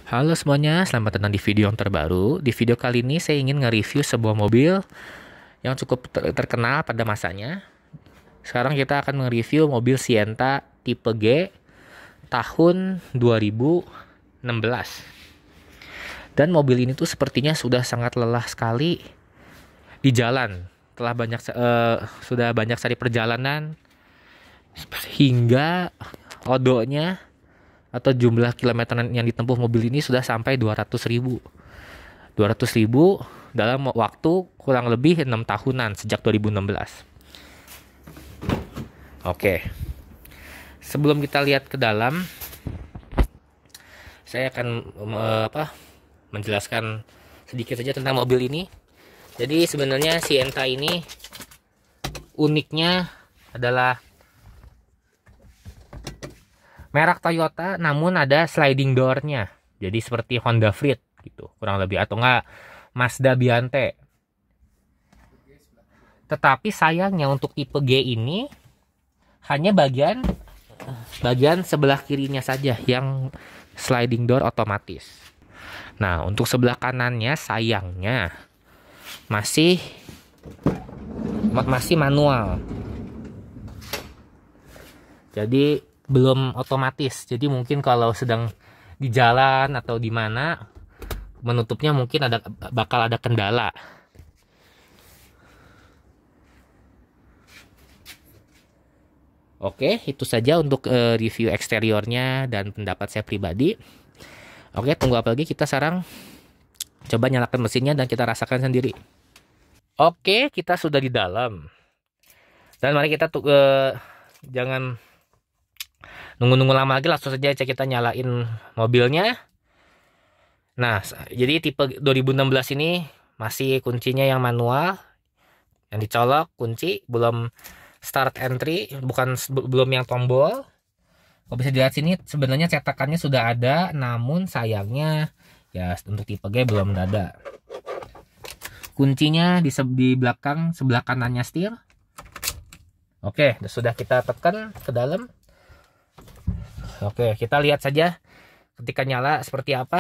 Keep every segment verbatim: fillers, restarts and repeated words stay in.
Halo semuanya, selamat datang di video yang terbaru. Di video kali ini saya ingin nge-review sebuah mobil yang cukup ter terkenal pada masanya. Sekarang kita akan nge-review mobil Sienta tipe G tahun dua ribu enam belas. Dan mobil ini tuh sepertinya sudah sangat lelah sekali di jalan. Telah banyak uh, sudah banyak sekali perjalanan hingga odonya atau jumlah kilometer yang ditempuh mobil ini sudah sampai dua ratus ribu. dua ratus ribu dalam waktu kurang lebih enam tahunan sejak dua ribu enam belas. Oke. Sebelum kita lihat ke dalam, saya akan uh, apa? menjelaskan sedikit saja tentang mobil ini. Jadi sebenarnya Sienta ini uniknya adalah merek Toyota, namun ada sliding door-nya. Jadi seperti Honda Freed gitu, kurang lebih, atau enggak Mazda Biante. Tetapi sayangnya untuk tipe G ini hanya bagian bagian sebelah kirinya saja yang sliding door otomatis. Nah, untuk sebelah kanannya sayangnya masih masih manual. Jadi belum otomatis. Jadi mungkin kalau sedang di jalan atau di mana, menutupnya mungkin ada bakal ada kendala. Oke, itu saja untuk uh, review eksteriornya dan pendapat saya pribadi. Oke, tunggu apa lagi, kita sekarang coba nyalakan mesinnya dan kita rasakan sendiri. Oke, kita sudah di dalam. Dan mari kita tuh uh, jangan nunggu-nunggu lama lagi, langsung saja kita nyalain mobilnya. Nah, jadi tipe dua ribu enam belas ini masih kuncinya yang manual, yang dicolok kunci, belum start entry, bukan belum yang tombol. Kalau bisa dilihat sini sebenarnya cetakannya sudah ada, namun sayangnya ya untuk tipe G belum ada. Kuncinya di, di belakang sebelah kanannya setir. Oke, sudah kita tekan ke dalam. Oke, kita lihat saja ketika nyala seperti apa.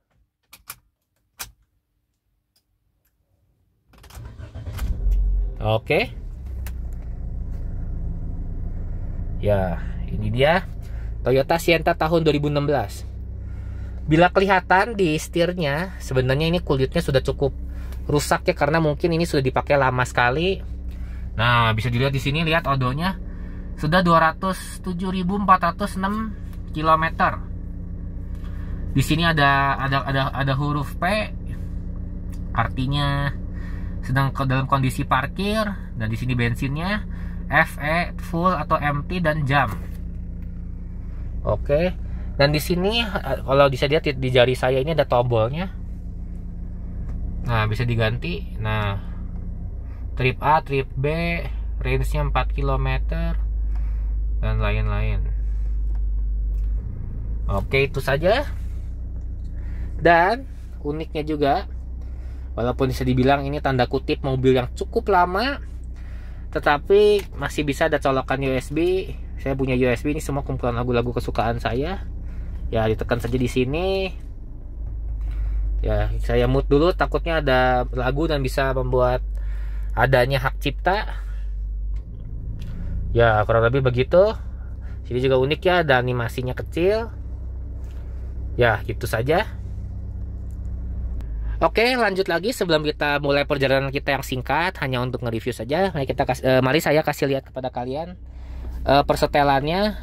Oke. Ya, ini dia Toyota Sienta tahun dua ribu enam belas. Bila kelihatan di setirnya, sebenarnya ini kulitnya sudah cukup rusak ya, karena mungkin ini sudah dipakai lama sekali. Nah, bisa dilihat di sini, lihat odonya sudah dua ratus tujuh ribu empat ratus enam kilometer. Di sini ada ada ada ada huruf P, artinya sedang dalam kondisi parkir, dan di sini bensinnya F E full atau empty dan jam. Oke. Dan di sini kalau bisa lihat di jari saya ini ada tombolnya. Nah, bisa diganti. Nah, trip A, trip B, range-nya empat kilometer dan lain-lain. Oke, itu saja. Dan uniknya juga, walaupun bisa dibilang ini tanda kutip mobil yang cukup lama, tetapi masih bisa ada colokan U S B. Saya punya U S B, ini semua kumpulan lagu-lagu kesukaan saya. Ya, ditekan saja di sini. Ya, saya mute dulu, takutnya ada lagu dan bisa membuat adanya hak cipta. Ya, kurang lebih begitu. Sini juga unik ya, ada animasinya kecil. Ya, gitu saja. Oke, lanjut lagi sebelum kita mulai perjalanan kita yang singkat, hanya untuk nge-review saja. Mari kita kasih, uh, mari saya kasih lihat kepada kalian uh, persetelannya,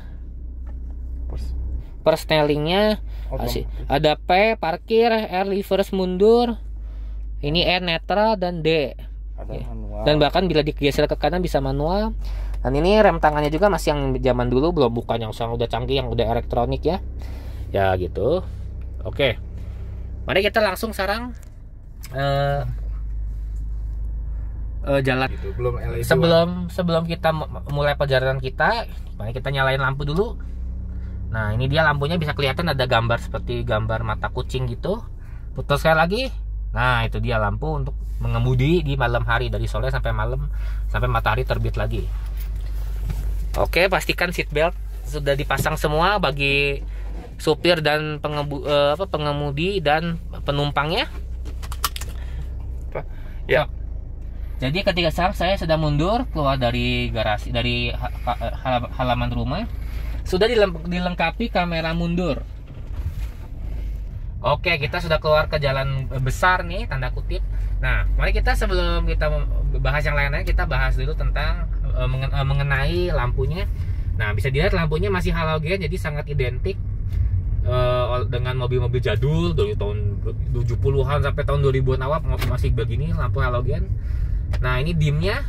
perstelingnya. Ada P parkir, R reverse mundur, ini N netral, dan D. Dan bahkan bila digeser ke kanan bisa manual. Dan ini rem tangannya juga masih yang zaman dulu, belum bukan yang sekarang udah canggih, yang udah elektronik ya. Ya gitu. Oke, mari kita langsung sekarang Uh, uh, jalan gitu. Belum L E D sebelum sebelum kita mulai perjalanan kita, mari kita nyalain lampu dulu. Nah, ini dia lampunya, bisa kelihatan ada gambar seperti gambar mata kucing gitu. Putar sekali lagi. Nah, itu dia lampu untuk mengemudi di malam hari, dari sore sampai malam, sampai matahari terbit lagi. Oke, pastikan seatbelt sudah dipasang semua bagi supir dan pengebu, uh, apa, pengemudi dan penumpangnya. Ya. Jadi ketika saat saya sedang mundur keluar dari garasi, dari halaman rumah, sudah dilengkapi kamera mundur. Oke, kita sudah keluar ke jalan besar nih, tanda kutip. Nah, mari kita sebelum kita bahas yang lainnya, kita bahas dulu tentang uh, mengenai lampunya. Nah, bisa dilihat lampunya masih halogen, jadi sangat identik uh, dengan mobil-mobil jadul dari tahun tujuh puluhan sampai tahun dua ribuan awal masih begini lampu halogen. Nah, ini dimnya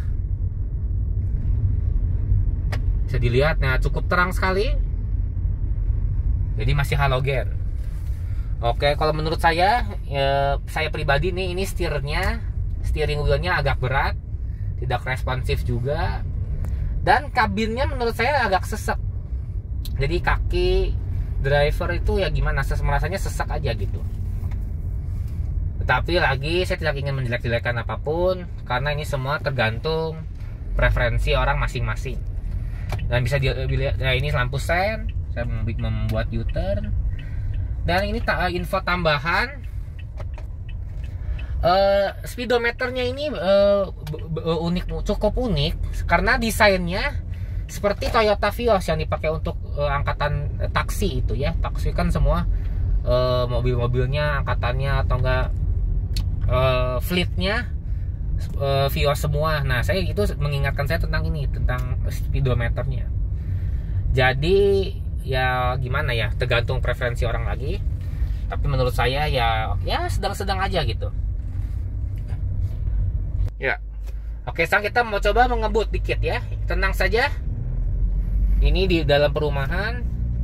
bisa dilihat, nah cukup terang sekali. Jadi masih halogen. Oke, kalau menurut saya, ya, saya pribadi nih, ini setirnya, steering wheelnya agak berat, tidak responsif juga, dan kabinnya menurut saya agak sesek. Jadi kaki driver itu ya gimana, merasanya sesek aja gitu. Tetapi lagi saya tidak ingin menjelek-jelekan apapun, karena ini semua tergantung preferensi orang masing-masing. Dan bisa dilihat, ya ini lampu sen, saya membuat U-turn. Dan ini info tambahan, uh, speedometernya ini uh, unik, cukup unik karena desainnya seperti Toyota Vios yang dipakai untuk uh, angkatan taksi itu ya. Taksi kan semua uh, mobil-mobilnya angkatannya atau enggak uh, fleetnya uh, Vios semua. Nah, saya itu mengingatkan saya tentang ini, tentang speedometernya. Jadi ya gimana ya, tergantung preferensi orang lagi, tapi menurut saya ya ya sedang-sedang aja gitu ya. Oke, sekarang kita mau coba mengebut dikit ya, tenang saja. Ini di dalam perumahan.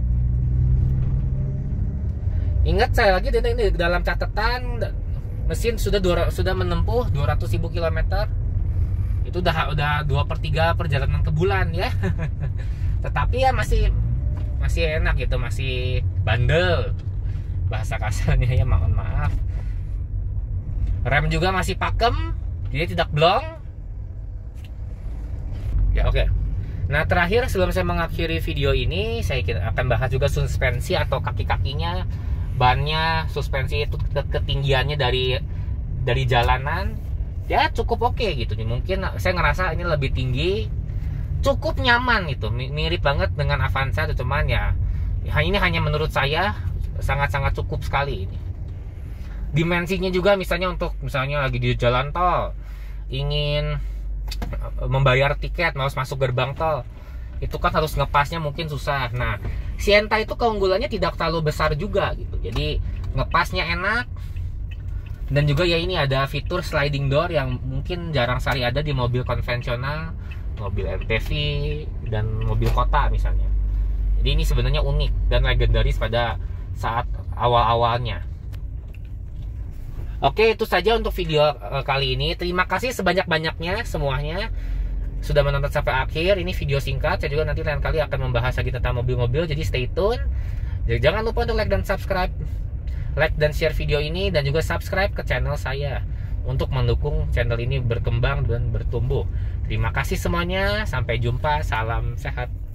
Ingat saya lagi ini di dalam catatan mesin sudah dua, sudah menempuh dua ratus ribu kilometer. Itu udah udah dua per tiga perjalanan ke bulan ya. Tetapi ya masih masih enak gitu, masih bandel bahasa kasarnya ya, mohon maaf. Rem juga masih pakem, jadi tidak blong ya. Oke, nah terakhir sebelum saya mengakhiri video ini, saya akan bahas juga suspensi atau kaki-kakinya, bannya, suspensi itu ketinggiannya dari dari jalanan ya cukup oke gitu. Mungkin saya ngerasa ini lebih tinggi, cukup nyaman gitu, mirip banget dengan Avanza, cuman ya ini hanya menurut saya sangat-sangat cukup sekali ini. Dimensinya juga misalnya untuk misalnya lagi di jalan tol, ingin membayar tiket, mau masuk gerbang tol, itu kan harus ngepasnya mungkin susah. Nah, Sienta itu keunggulannya tidak terlalu besar juga gitu, jadi ngepasnya enak. Dan juga ya ini ada fitur sliding door yang mungkin jarang sekali ada di mobil konvensional, mobil M P V dan mobil kota misalnya. Jadi ini sebenarnya unik dan legendaris pada saat awal-awalnya. Oke, itu saja untuk video uh, kali ini. Terima kasih sebanyak-banyaknya semuanya sudah menonton sampai akhir. Ini video singkat, saya juga nanti lain kali akan membahas lagi tentang mobil-mobil, jadi stay tune. Jadi jangan lupa untuk like dan subscribe, like dan share video ini, dan juga subscribe ke channel saya untuk mendukung channel ini berkembang dan bertumbuh. Terima kasih semuanya, sampai jumpa, salam sehat.